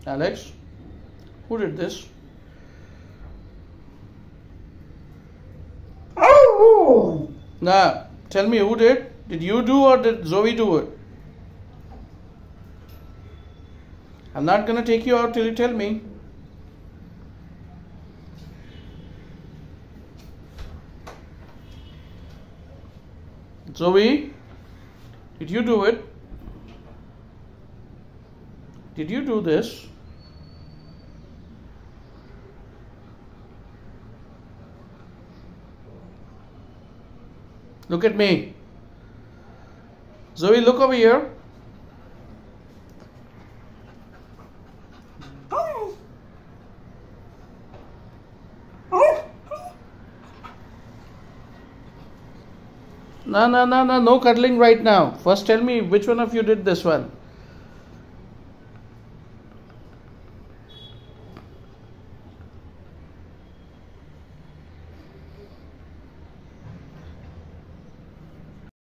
Alex, who did this? Oh! Nah, tell me who did? Did you do or did Zoe do it? I'm not gonna take you out till you tell me. Zoe, did you do it? Did you do this? Look at me. Zoe, look over here. No, no cuddling right now. First tell me which one of you did this one.